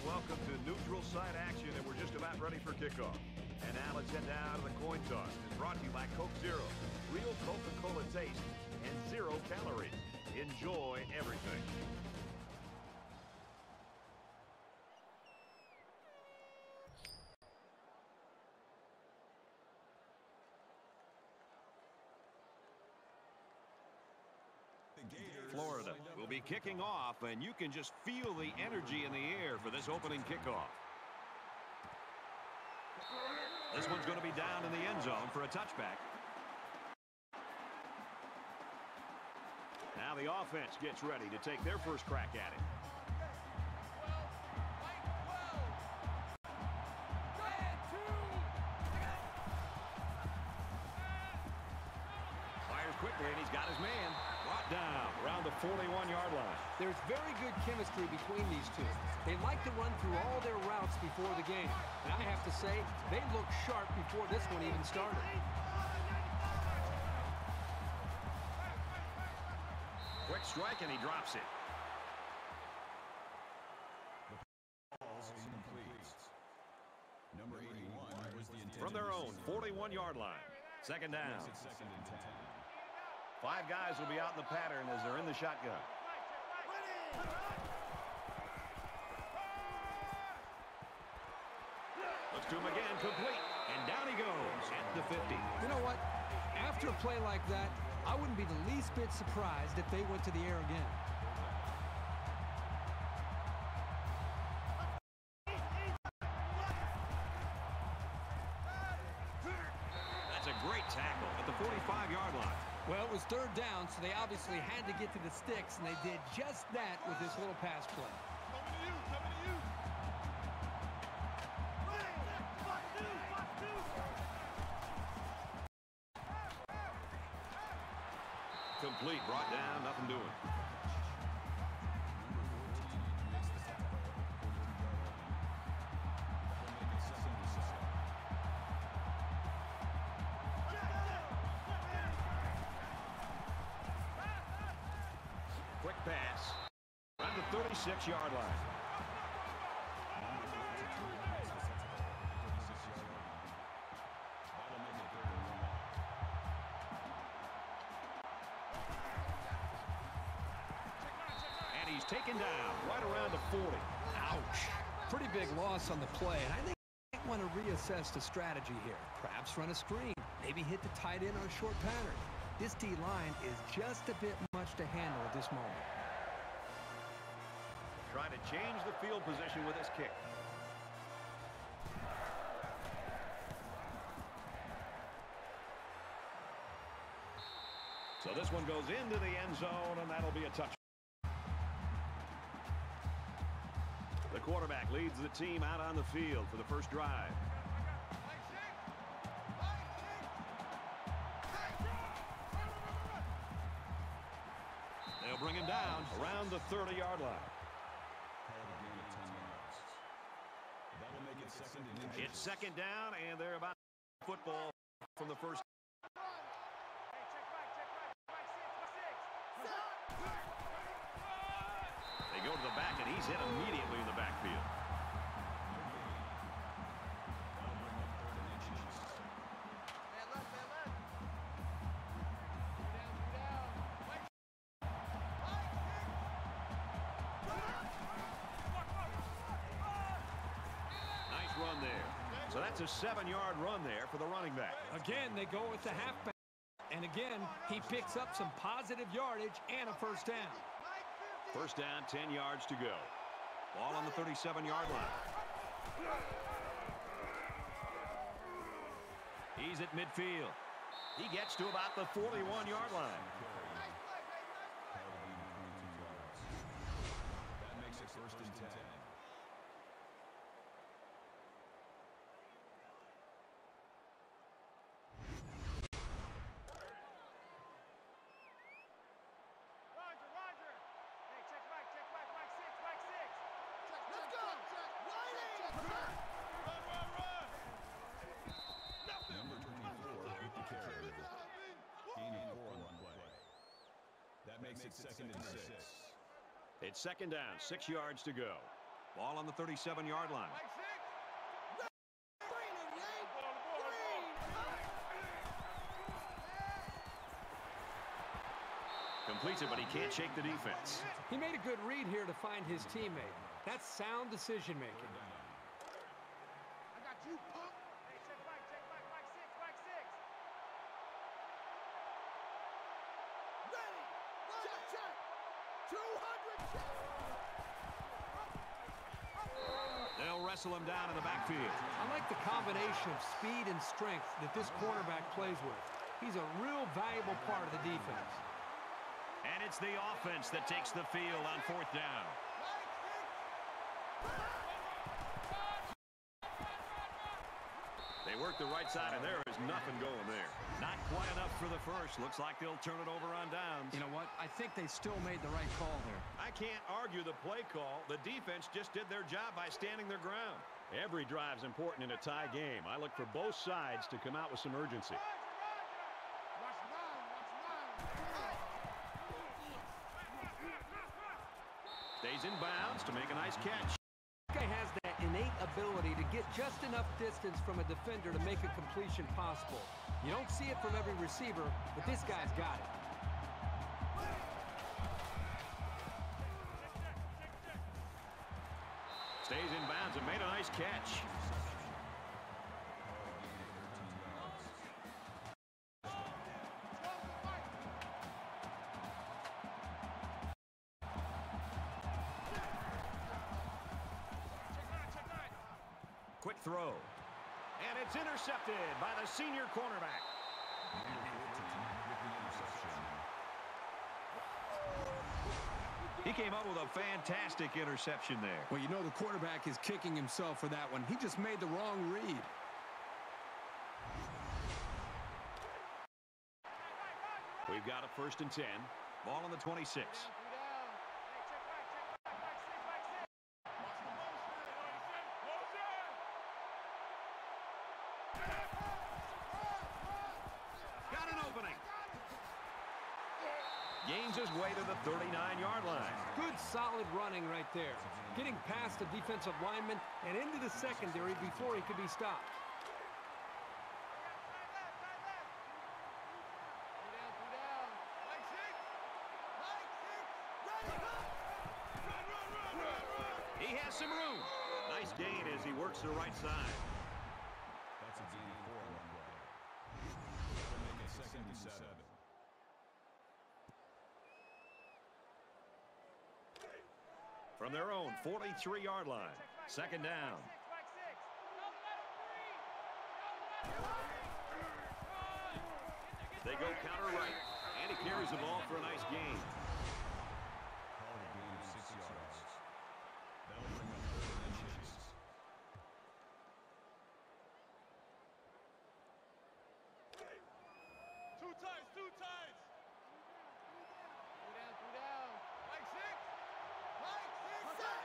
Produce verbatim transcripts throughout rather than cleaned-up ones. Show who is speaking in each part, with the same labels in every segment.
Speaker 1: welcome to neutral site action, and we're just about ready for kickoff. And now let's head down to the coin toss. It's brought to you by Coke Zero. Real Coca-Cola taste and zero calories. Enjoy everything. Florida will be kicking off, and you can just feel the energy in the air for this opening kickoff. This one's going to be down in the end zone for a touchback. Now the offense gets ready to take their first crack at it. Fires quickly, and he's got his man. Brought down around the forty-one yard line.
Speaker 2: There's very good chemistry between these two. They like to run through all their routes before the game. And I have to say, they looked sharp before this one even started.
Speaker 1: Quick strike, and he drops it.
Speaker 3: Number eighty-one was the intended
Speaker 1: From their own
Speaker 3: receiver.
Speaker 1: forty-one yard line. Second down.
Speaker 3: Makes it second and ten.
Speaker 1: Five guys will be out in the pattern as they're in the shotgun. Looks to him again, complete. And down he goes at the fifty.
Speaker 2: You know what? After a play like that, I wouldn't be the least bit surprised if they went to the air again.
Speaker 1: That's a great tackle at the forty-five yard line.
Speaker 2: Well, it was third down, so they obviously had to get to the sticks, and they did just that with this little pass play.
Speaker 1: Complete, brought down, nothing doing. Quick pass around the thirty-six yard line. And he's taken down right around the forty.
Speaker 2: Ouch. Pretty big loss on the play, and I think they might want to reassess the strategy here. Perhaps run a screen, maybe hit the tight end on a short pattern. This D-line is just a bit much to handle at this moment.
Speaker 1: Trying to change the field position with his kick. So this one goes into the end zone, and that'll be a touchdown. The quarterback leads the team out on the field for the first drive. They'll bring him down around the thirty yard line.
Speaker 3: That'll make it second and inches.
Speaker 1: It's second down, and they're about football from the first. They go to the back, and he's hit immediately in the backfield. Nice run there. So that's a seven yard run there for the running back.
Speaker 2: Again, they go with the halfback. And again, he picks up some positive yardage and a first down.
Speaker 1: First down, ten yards to go. Ball on the thirty-seven yard line. He's at midfield. He gets to about the forty-one yard line.
Speaker 3: That makes it first and ten. Number twenty-four with the carry. Gaining four on the play. That makes it second and six.
Speaker 1: It's second down, six yards to go. Ball on the thirty-seven-yard line. Completes it, but he can't shake the defense.
Speaker 2: He made a good read here to find his teammate. That's sound decision-making.
Speaker 4: I got you, punk. Hey, check back, check back, back six, back six. Ready. Check, check. two hundred check.
Speaker 1: They'll wrestle him down in the backfield.
Speaker 2: I like the combination of speed and strength that this cornerback plays with. He's a real valuable part of the defense.
Speaker 1: And it's the offense that takes the field on fourth down. They work the right side, and there is nothing going there. Not quite enough for the first. Looks like they'll turn it over on downs.
Speaker 2: You know what? I think they still made the right call there.
Speaker 1: I can't argue the play call. The defense just did their job by standing their ground. Every drive's important in a tie game. I look for both sides to come out with some urgency. Stays in bounds to make a nice catch.
Speaker 2: This guy has that innate ability to get just enough distance from a defender to make a completion possible. You don't see it from every receiver, but this guy's got it.
Speaker 1: Stays in bounds and made a nice catch. Quick throw. And it's intercepted by the senior cornerback. He came up with a fantastic interception there.
Speaker 2: Well, you know the quarterback is kicking himself for that one. He just made the wrong read.
Speaker 1: We've got a first and ten. Ball on the twenty-six. Got an opening. Gains his way to the thirty-nine-yard line.
Speaker 2: Good, solid running right there. Getting past the defensive lineman and into the secondary before he could be stopped.
Speaker 1: He has some room. Nice gain as he works the right side.
Speaker 3: That's a gain of four on the play. That'll make it second and seven.
Speaker 1: From their own forty-three-yard line. Second down. They go counter right. And he carries the ball for a nice gain.
Speaker 3: Called a gain of six yards. That'll bring up third and chase.
Speaker 4: Two times, two times. Two down, two down. Mike six. Mike six. Set.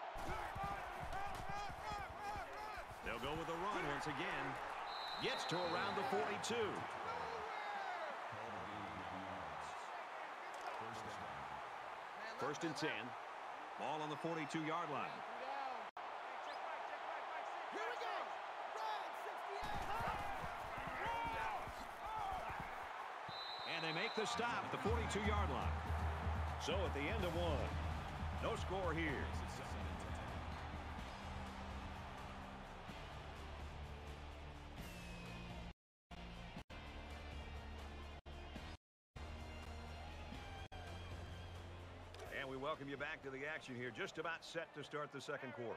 Speaker 1: They'll go with the run once again. Gets to around the forty-two.
Speaker 3: Called a gain of nine yards. First down.
Speaker 1: First and ten. Ball on the forty-two-yard line.
Speaker 4: Here we go. Run, sixty-eight.
Speaker 1: And they make the stop at the forty-two-yard line. So at the end of one. No score here.
Speaker 3: Makes it second and ten.
Speaker 1: And we welcome you back to the action here. Just about set to start the second quarter.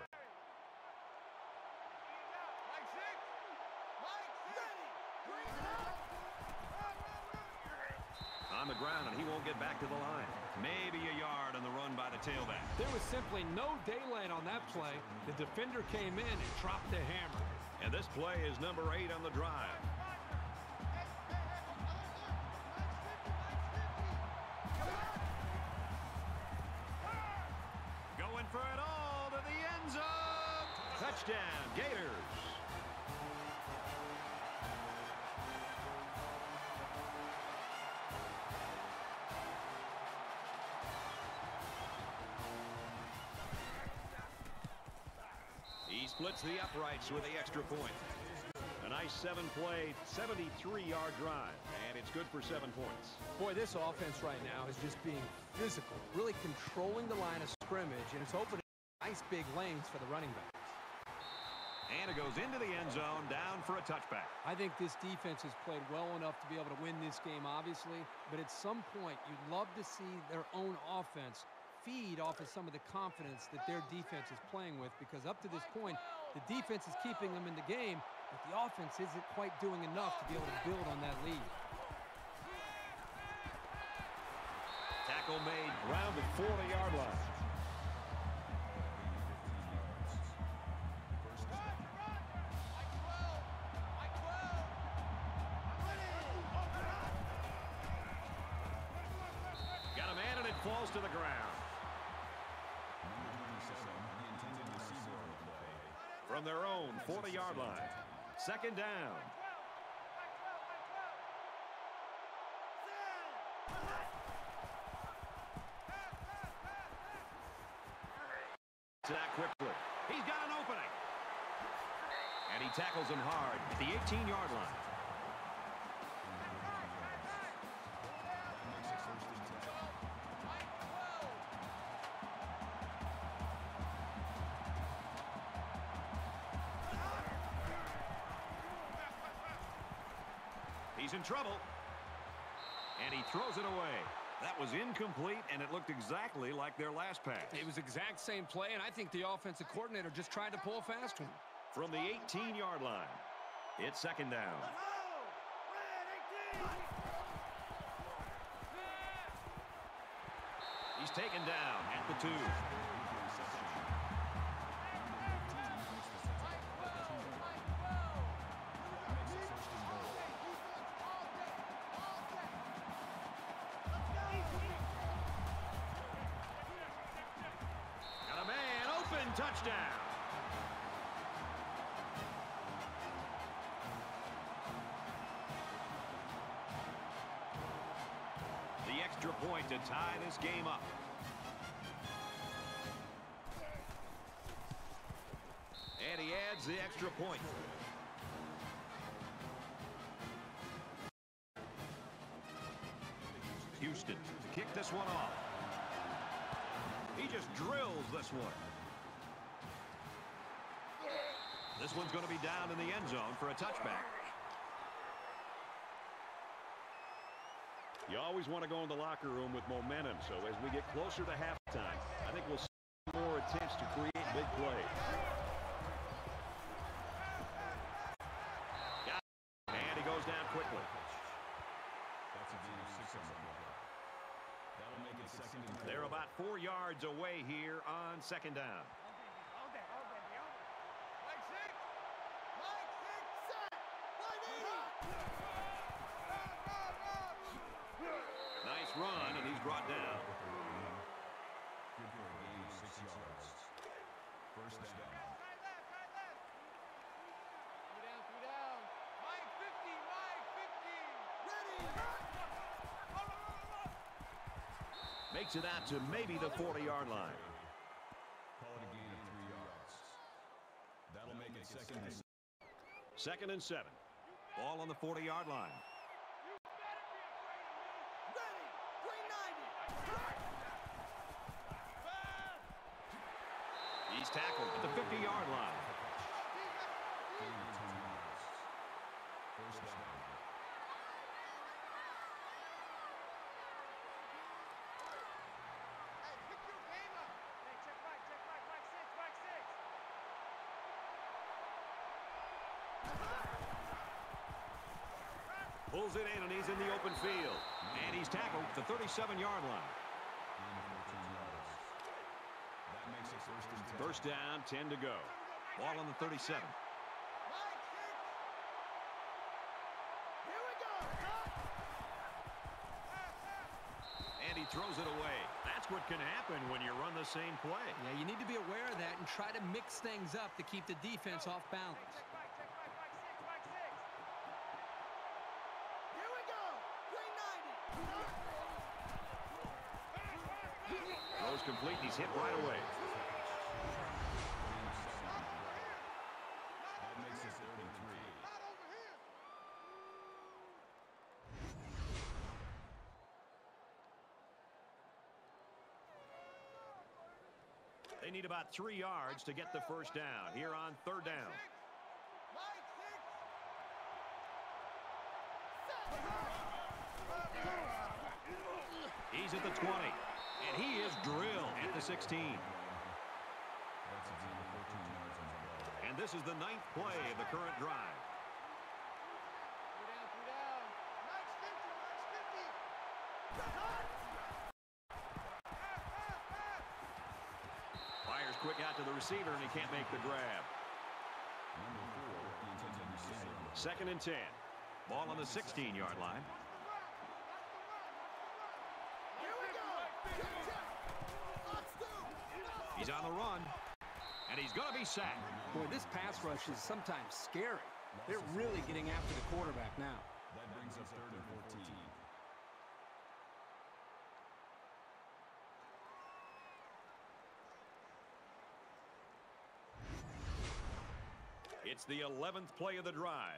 Speaker 4: Mike six. Mike ready. Green out.
Speaker 1: On the ground, and he won't get back to the line. Maybe a yard on the run by the tailback.
Speaker 2: There was simply no daylight on that play. The defender came in and dropped the hammer.
Speaker 1: And this play is number eight on the drive. Going for it all to the end zone. Touchdown, Gators. splits the uprights with the extra point. A nice seven-play, seventy-three yard drive, and it's good for seven points.
Speaker 2: Boy, this offense right now is just being physical, really controlling the line of scrimmage, and it's opening nice big lanes for the running backs.
Speaker 1: And it goes into the end zone, down for a touchback.
Speaker 2: I think this defense has played well enough to be able to win this game, obviously, but at some point, you'd love to see their own offense feed off of some of the confidence that their defense is playing with, because up to this point, the defense is keeping them in the game, but the offense isn't quite doing enough to be able to build on that lead.
Speaker 1: Tackle made around the forty yard line. Got a man and it falls to the ground. From their own forty yard line. Second down. To that quickly. He's got an opening. And he tackles him hard at the eighteen yard line. He's in trouble. And he throws it away. That was incomplete, and it looked exactly like their last pass.
Speaker 2: It was exact same play, and I think the offensive coordinator just tried to pull a fast one.
Speaker 1: From the eighteen yard line, it's second down. He's taken down at the two. Touchdown. The extra point to tie this game up. And he adds the extra point. Houston to kick this one off. He just drills this one. This one's going to be down in the end zone for a touchback. You always want to go in the locker room with momentum, so as we get closer to halftime, I think we'll see more attempts to create big plays. Got it. And he goes down quickly.
Speaker 3: That's a gain of six on the play. That'll make it second and four.
Speaker 1: They're about four yards away here on second down. Nice run, and he's brought down.
Speaker 3: Good for a gain of six yards. First down.
Speaker 4: Two down, two down. Mike fifty, Mike fifty. Ready.
Speaker 1: Makes it out to maybe the forty yard line.
Speaker 3: Call it a gain of three yards. That'll make it second and seven.
Speaker 1: Second and seven. Ball on the forty yard line. He's tackled at the fifty yard line.
Speaker 3: Gain of ten yards. First down.
Speaker 4: Hey, pick your game up. Hey, check right, check right, right six, right six.
Speaker 1: Pulls it in, and he's in the open field. And he's tackled at the thirty-seven yard line.
Speaker 3: Gain of fourteen yards. That makes it first and ten.
Speaker 1: First down, ten to go. Ball on the thirty-seven.
Speaker 4: Mike six. Here we go.
Speaker 1: And he throws it away. That's what can happen when you run the same play.
Speaker 2: Yeah, you need to be aware of that and try to mix things up to keep the defense off balance.
Speaker 4: Check right, check right, right six, right six. Here we go. three ninety.
Speaker 1: Throws complete, and he's hit right away. They need about three yards to get the first down here on third down. He's at the twenty, and he is drilled at the sixteen. And this is the ninth play of the current drive. Fires quick out to the receiver, and he can't make the grab. Second and ten. Ball on the sixteen-yard line. He's on the run, and he's going to be sacked.
Speaker 2: Boy, this pass rush is sometimes scary. They're really getting after the quarterback now.
Speaker 3: That brings up third and fourteen.
Speaker 1: It's the eleventh play of the drive.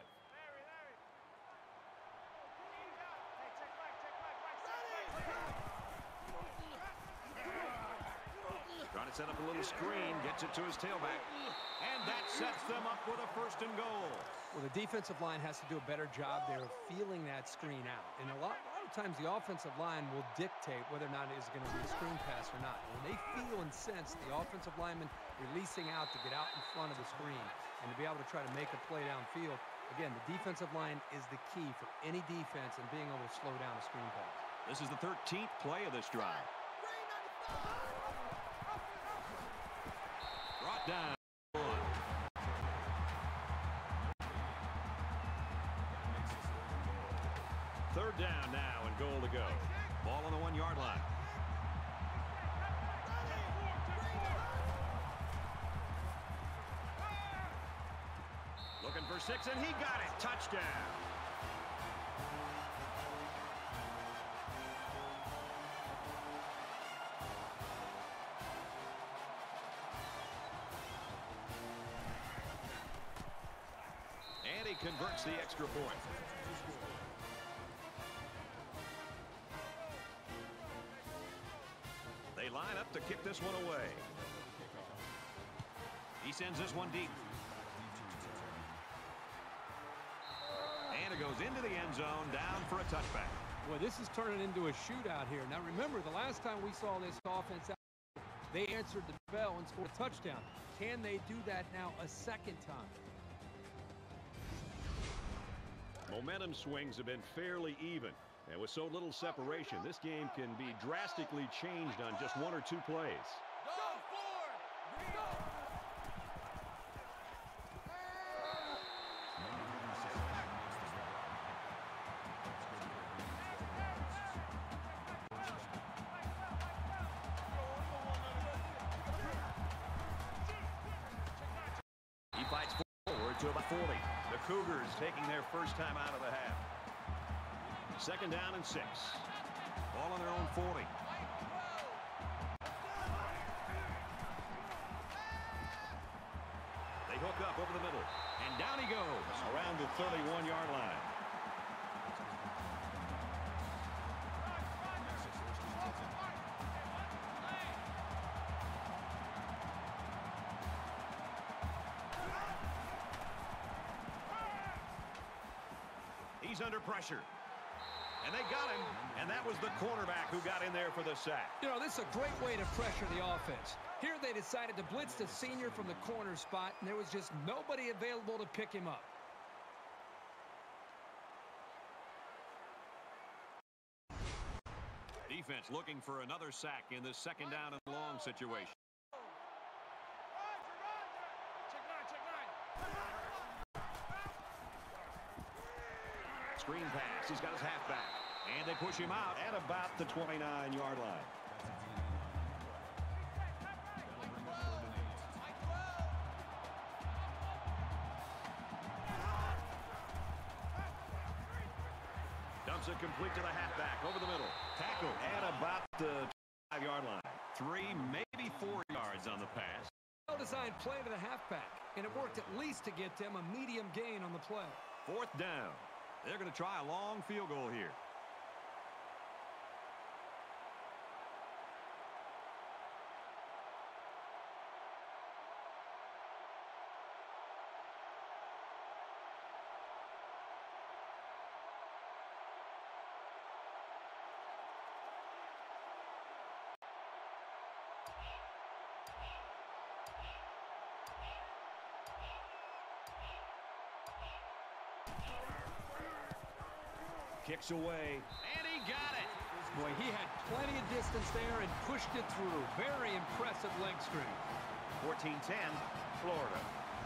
Speaker 1: Trying to set up a little screen, gets it to his tailback, and that sets them up with a first and goal.
Speaker 2: Well, the defensive line has to do a better job there of feeling that screen out. And a lot, a lot of times the offensive line will dictate whether or not it is going to be a screen pass or not. When they feel and sense the offensive lineman releasing out to get out in front of the screen and to be able to try to make a play downfield, again, the defensive line is the key for any defense in being able to slow down a screen pass.
Speaker 1: This is the thirteenth play of this drive. Brought down. Third down now and goal to go. Ball on the one-yard line. Looking for six, and he got it. Touchdown. And he converts the extra point. They line up to kick this one away. He sends this one deep. And it goes into the end zone, down for a touchback.
Speaker 2: Boy, this is turning into a shootout here. Now, remember, the last time we saw this offense out, they answered the bell and scored a touchdown. Can they do that now a second time?
Speaker 1: Momentum swings have been fairly even. And with so little separation, this game can be drastically changed on just one or two plays.
Speaker 4: Go forward! Go!
Speaker 1: He fights forward to about forty. The Cougars taking their first time out of the half. Second down and six. Ball on their own forty. They hook up over the middle. And down he goes around the thirty-one-yard line. He's under pressure. And they got him, and that was the cornerback who got in there for the sack.
Speaker 2: You know, this is a great way to pressure the offense. Here they decided to blitz the senior from the corner spot, and there was just nobody available to pick him up.
Speaker 1: Defense looking for another sack in this second down and long situation. Screen pass. He's got his halfback. And they push him out at about the twenty-nine-yard line. Dumps it complete to the halfback over the middle. Tackle at about the twenty-five-yard line. Three, maybe four yards on the pass.
Speaker 2: Well-designed play to the halfback, and it worked at least to get them a medium gain on the play.
Speaker 1: Fourth down. They're going to try a long field goal here. Kicks away. And he got it.
Speaker 2: Boy, he had plenty of distance there and pushed it through. Very impressive leg strength.
Speaker 1: fourteen ten, Florida.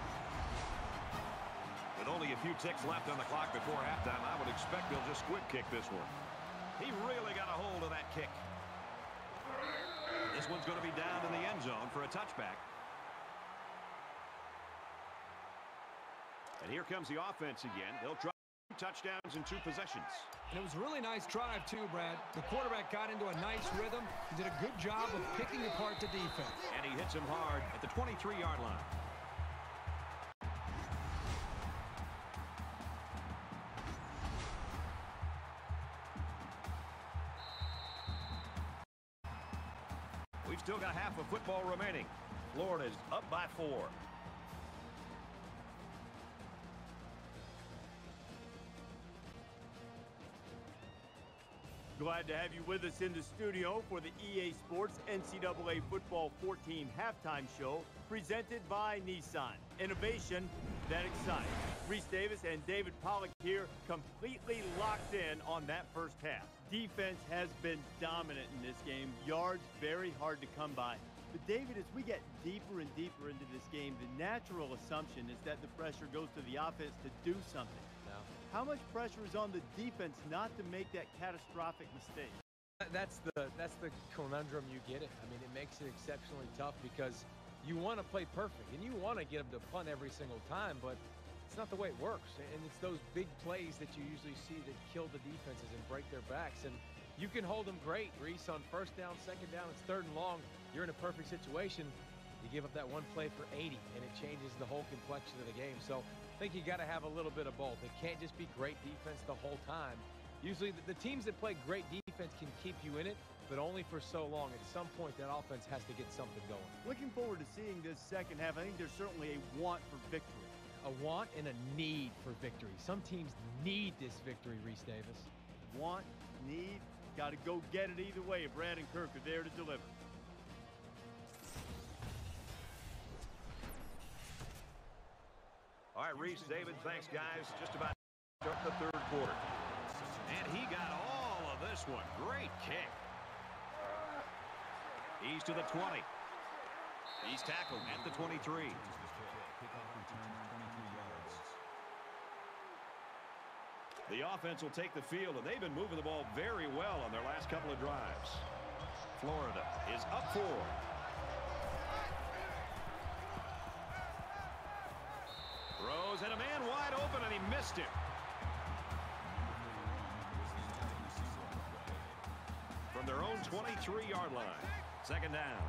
Speaker 1: With only a few ticks left on the clock before halftime, I would expect they'll just squib kick this one. He really got a hold of that kick. This one's going to be down in the end zone for a touchback. And here comes the offense again. They'll try two touchdowns in two possessions.
Speaker 2: And it was a really nice drive, too, Brad. The quarterback got into a nice rhythm. He did a good job of picking apart the defense.
Speaker 1: And he hits him hard at the twenty-three yard line. We've still got half of football remaining. Florida's up by four.
Speaker 5: Glad to have you with us in the studio for the E A Sports N C double A Football fourteen halftime show presented by Nissan. Innovation that excites. Reese Davis and David Pollack here, completely locked in on that first half. Defense has been dominant in this game. Yards very hard to come by. But David, as we get deeper and deeper into this game, the natural assumption is that the pressure goes to the offense to do something.
Speaker 6: No.
Speaker 5: How much pressure is on the defense not to make that catastrophic mistake?
Speaker 6: That's the that's the conundrum you get it. I mean, it makes it exceptionally tough because you want to play perfect and you want to get them to punt every single time, but it's not the way it works. And it's those big plays that you usually see that kill the defenses and break their backs. And you can hold them great, Reese, on first down, second down, it's third and long. You're in a perfect situation. You give up that one play for eighty, and it changes the whole complexion of the game. So I think you got to have a little bit of both. It can't just be great defense the whole time. Usually the, the teams that play great defense can keep you in it, but only for so long. At some point, that offense has to get something going.
Speaker 5: Looking forward to seeing this second half. I think there's certainly a want for victory.
Speaker 6: A want and a need for victory. Some teams need this victory, Reese Davis.
Speaker 5: Want, need, got to go get it either way. Brad and Kirk are there to deliver.
Speaker 1: All right, Reese, David, thanks, guys. Just about start the third quarter. And he got all of this one. Great kick. He's to the twenty. He's tackled at the twenty-three. The offense will take the field, and they've been moving the ball very well on their last couple of drives. Florida is up four. Throws, and a man wide open, and he missed him. From their own twenty-three yard line. Second down.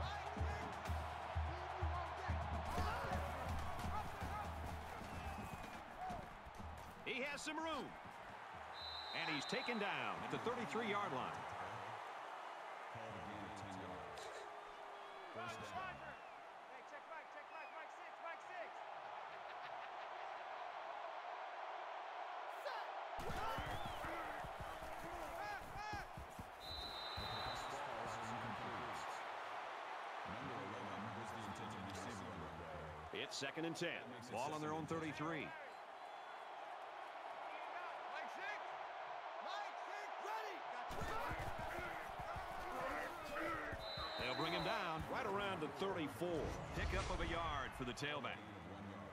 Speaker 1: He has some room. And he's taken down at the thirty-three yard line.
Speaker 3: Called a gain of ten yards. First down.
Speaker 4: Hey, check Mike, check Mike, Mike six, Mike six.
Speaker 3: Pass falls incomplete. Number eleven was the intended receiver.
Speaker 1: It's second and ten. Ball on their own thirty-three.
Speaker 4: Mike six, Mike six, ready.
Speaker 1: They'll bring him down right around the thirty-four. Pickup of a yard for the tailback.
Speaker 3: One yard.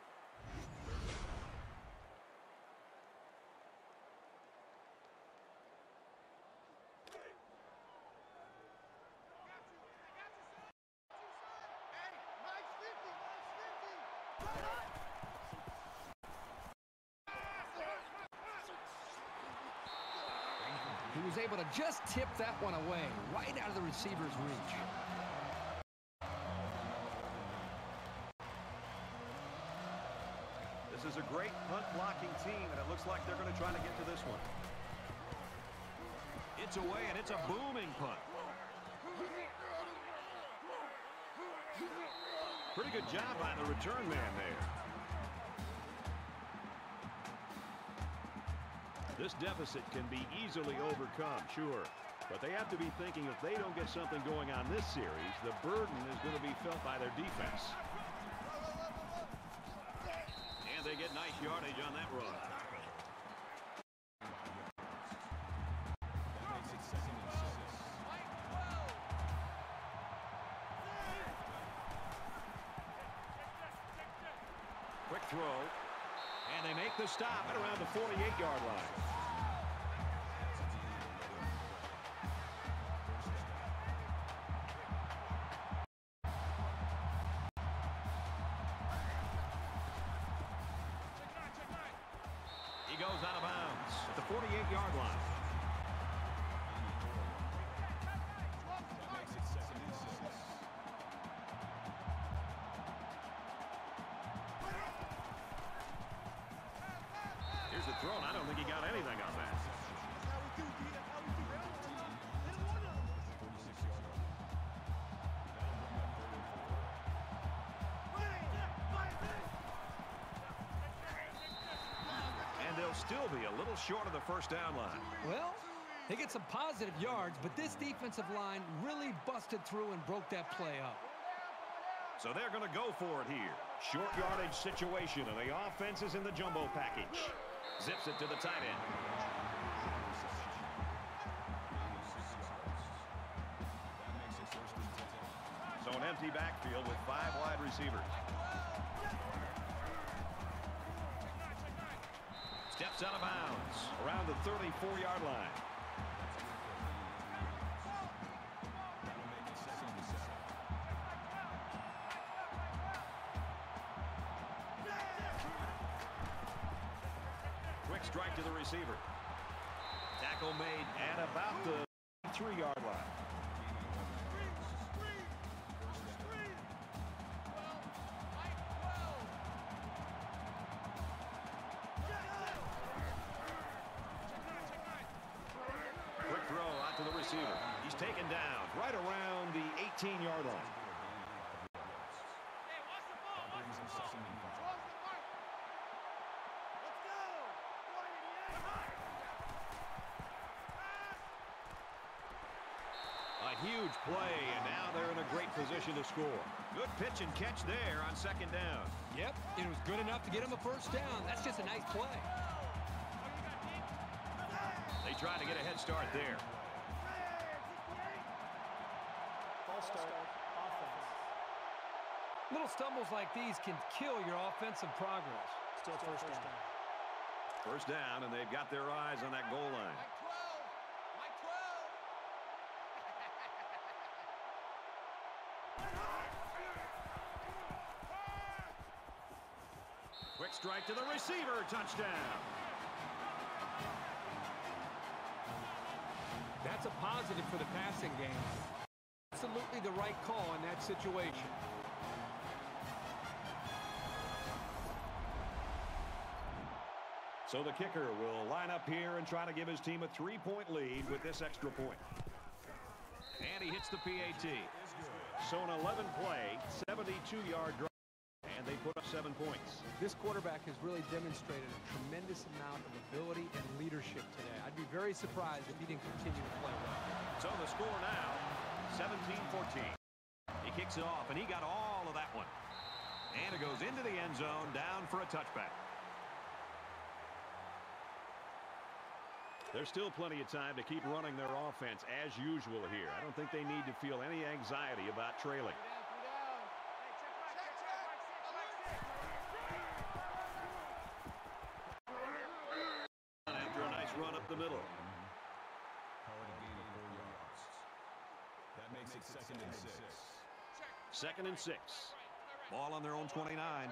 Speaker 4: Hey, Mike's fifty, Mike's fifty.
Speaker 2: He was able to just tip that one away, right out of the receiver's reach.
Speaker 1: This is a great punt blocking team, and it looks like they're going to try to get to this one. It's away, and it's a booming punt. Pretty good job by the return man there. This deficit can be easily overcome, sure. But they have to be thinking if they don't get something going on this series, the burden is going to be felt by their defense. And they get nice yardage on that run. throw. And they make the stop at around the forty-eight yard line. He goes out of bounds at the forty-eight yard line. Here's the throw, and I don't think he got anything on that. And they'll still be a little short of the first down line.
Speaker 2: Well, they get some positive yards, but this defensive line really busted through and broke that play up.
Speaker 1: So they're going to go for it here. Short yardage situation, and the offense is in the jumbo package. Zips it to the tight end. So an empty backfield with five wide receivers. Steps out of bounds around the thirty-four yard line. Quick strike to the receiver. Tackle made at about the three yard line. Quick throw out to the receiver. He's taken down right around the eighteen yard line. A huge play, and now they're in a great position to score. Good pitch and catch there on second down.
Speaker 2: Yep, it was good enough to get him a first down. That's just a nice play.
Speaker 1: They try to get a head start there.
Speaker 7: False start, offense.
Speaker 2: Little stumbles like these can kill your offensive progress.
Speaker 7: Still first down.
Speaker 1: First down, and they've got their eyes on that goal line. Quick strike to the receiver, touchdown.
Speaker 2: That's a positive for the passing game. Absolutely the right call in that situation.
Speaker 1: So the kicker will line up here and try to give his team a three-point lead with this extra point. And he hits the P A T. So an eleven play, seventy-two yard drive, and they put up seven points.
Speaker 2: This quarterback has really demonstrated a tremendous amount of ability and leadership today. I'd be very surprised if he didn't continue to play well.
Speaker 1: So the score now, seventeen fourteen. He kicks it off, and he got all of that one. And it goes into the end zone, down for a touchback. There's still plenty of time to keep running their offense as usual here. I don't think they need to feel any anxiety about trailing. After a nice run up the middle.
Speaker 3: Call it a gain of four yards. That makes it second and six.
Speaker 1: Second and six. Ball on their own twenty-nine.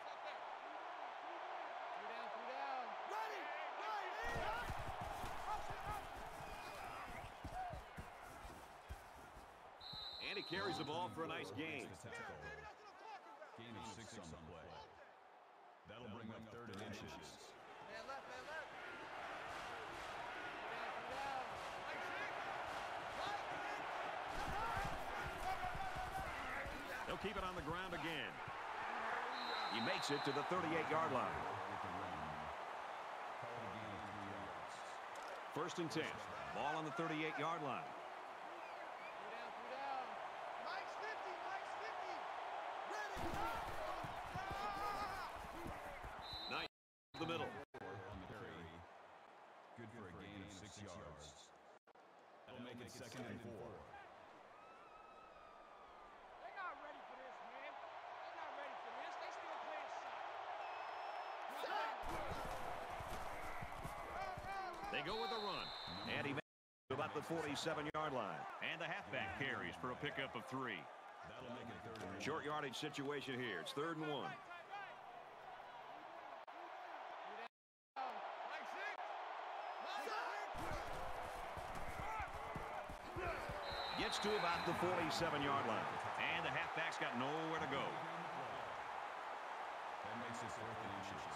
Speaker 1: And he carries the ball for a nice gain.
Speaker 3: Gain of six on the play. That'll bring up third and inches.
Speaker 1: They'll keep it on the ground again. He makes it to the thirty-eight yard line. First and ten. Ball on the thirty-eight yard line. Nice the middle.
Speaker 3: On the carry. Good for a gain of six yards. That'll make it second and four.
Speaker 1: the forty-seven-yard line. And the halfback carries for a pickup of three.
Speaker 3: That'll make it third and
Speaker 1: Short yardage situation here. It's third and one. Gets to about the forty-seven-yard line. And the halfback's got nowhere to go.
Speaker 3: That makes it fourth and inches.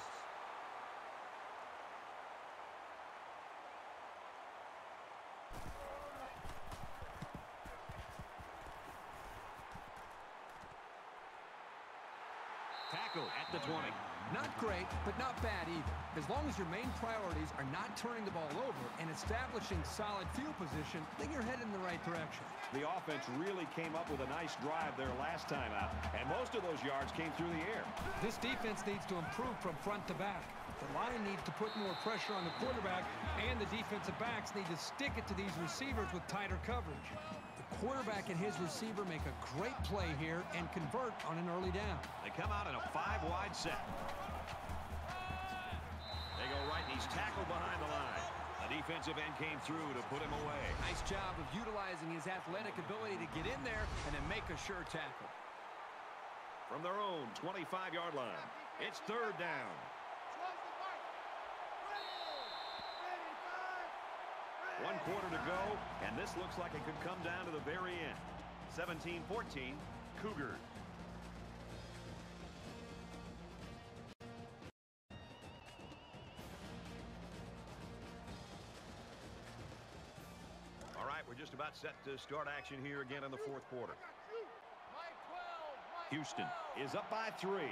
Speaker 1: Tackle at the twenty.
Speaker 2: Not great, but not bad either. As long as your main priorities are not turning the ball over and establishing solid field position, then you're headed in the right direction.
Speaker 1: The offense really came up with a nice drive there last time out, and most of those yards came through the air.
Speaker 2: This defense needs to improve from front to back. The line needs to put more pressure on the quarterback, and the defensive backs need to stick it to these receivers with tighter coverage. The quarterback and his receiver make a great play here and convert on an early down.
Speaker 1: They come out in a five-wide set. They go right, and he's tackled behind the line. The defensive end came through to put him away.
Speaker 2: Nice job of utilizing his athletic ability to get in there and then make a sure tackle.
Speaker 1: From their own twenty-five-yard line, it's third down. One quarter to go, and this looks like it could come down to the very end. seventeen fourteen, Cougars. All right, we're just about set to start action here again in the fourth quarter. Houston is up by three.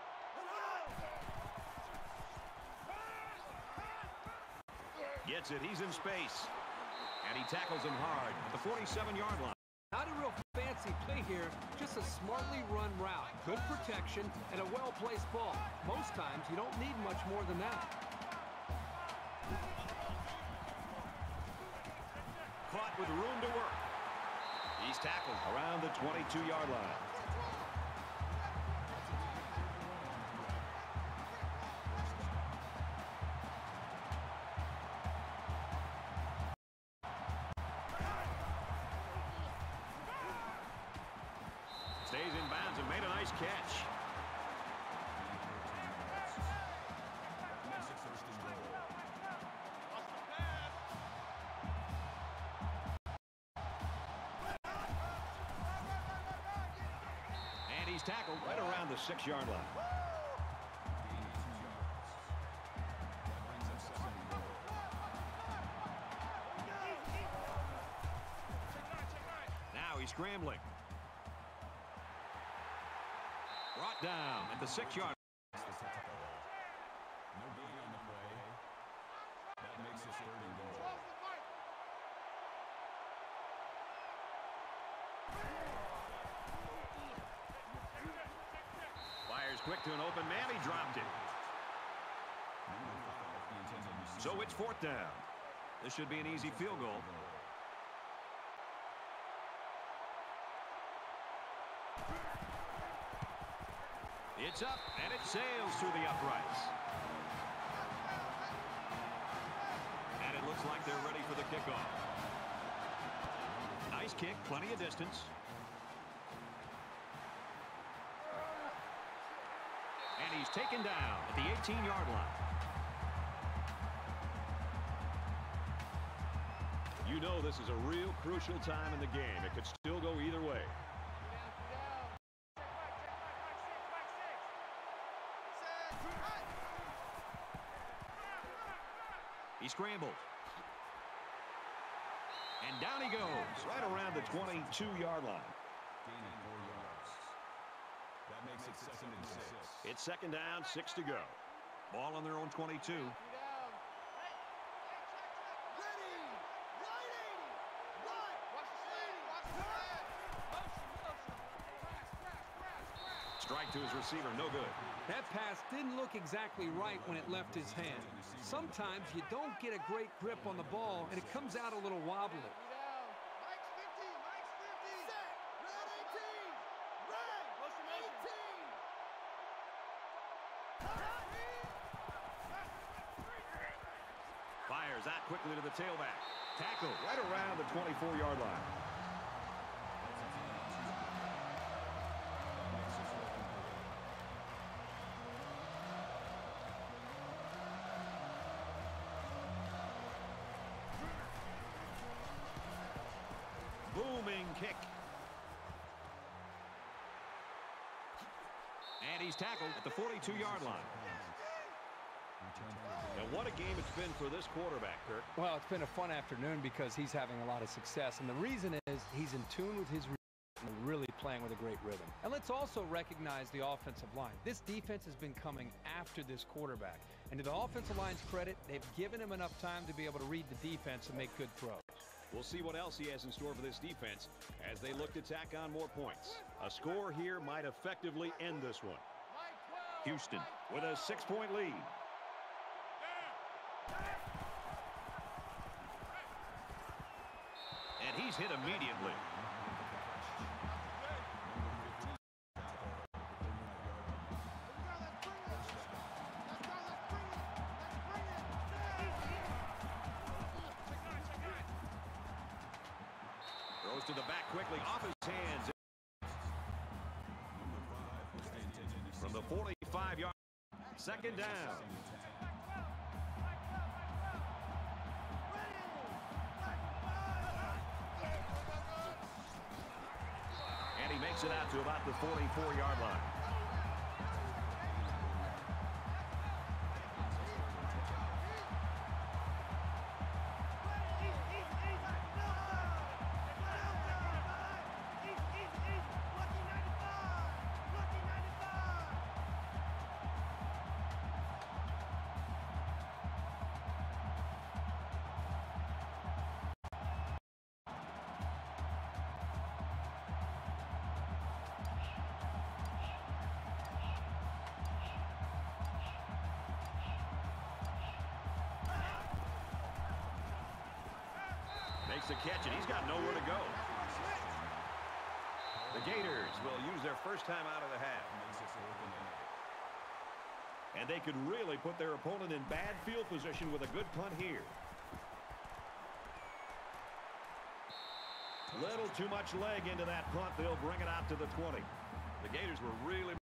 Speaker 1: Gets it. He's in space. And he tackles him hard at the forty-seven-yard line.
Speaker 2: Not a real fancy play here, just a smartly run route. Good protection and a well-placed ball. Most times, you don't need much more than that.
Speaker 1: Caught with room to work. He's tackled around the twenty-two-yard line. Stays in bounds and made a nice catch. And he's tackled right around the six-yard line. Now he's scrambling. Brought down at the six-yard line.
Speaker 3: No gain on the play. That makes it third and goal.
Speaker 1: Fires quick to an open man. He dropped it. So it's fourth down. This should be an easy field goal. It's up, and it sails through the uprights. And it looks like they're ready for the kickoff. Nice kick, plenty of distance. And he's taken down at the eighteen-yard line. You know this is a real crucial time in the game. It could still go either way. He scrambled. And down he goes, right around the twenty-two-yard line.
Speaker 3: Gaining four yards. That makes it second and six.
Speaker 1: It's second down, six to go. Ball on their own twenty-two. Strike to his receiver, no good.
Speaker 2: That pass didn't look exactly right when it left his hand. Sometimes you don't get a great grip on the ball, and it comes out a little wobbly.
Speaker 1: Fires Fires out quickly to the tailback. Tackle right around the twenty-four yard line. Booming kick. And he's tackled at the forty-two yard line. And what a game it's been for this quarterback, Kirk.
Speaker 2: Well, it's been a fun afternoon because he's having a lot of success. And the reason is he's in tune with his and really playing with a great rhythm. And let's also recognize the offensive line. This defense has been coming after this quarterback. And to the offensive line's credit, they've given him enough time to be able to read the defense and make good throws.
Speaker 1: We'll see what else he has in store for this defense as they look to tack on more points. A score here might effectively end this one. Houston with a six-point lead. And he's hit immediately. Throws to the back quickly, off his hands. From the forty-five yard, second down. And he makes it out to about the forty-four yard line. Makes the catch, and he's got nowhere to go. The Gators will use their first time out of the half. And they could really put their opponent in bad field position with a good punt here. Little too much leg into that punt. They'll bring it out to the twenty. The Gators were really